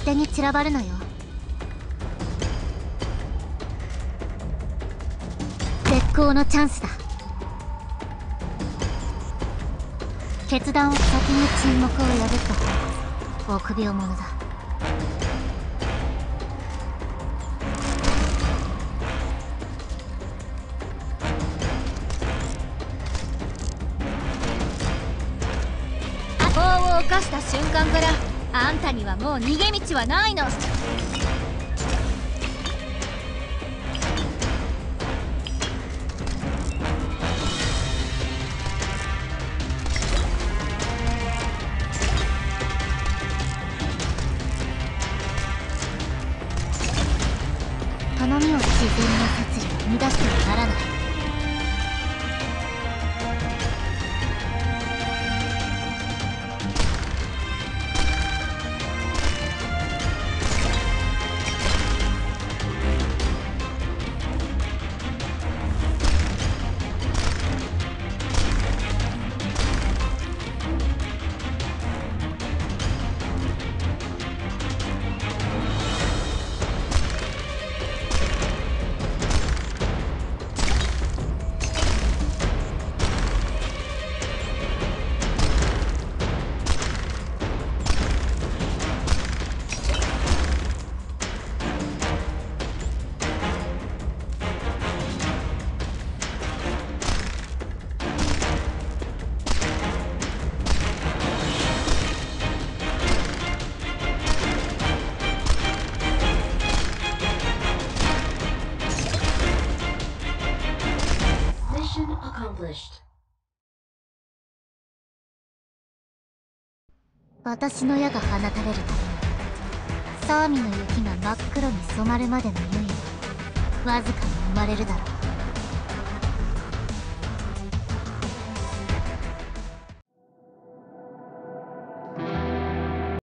手に散らばるなよ。絶好のチャンスだ。決断を先に沈黙を破った方が臆病者だ。 法を犯した瞬間からあんたにはもう逃げ道はないの。 頼みを自然な殺意を乱してはならない。私の矢が放たれるたびにサーミの雪が真っ黒に染まるまでの猶予はわずかに生まれるだろう。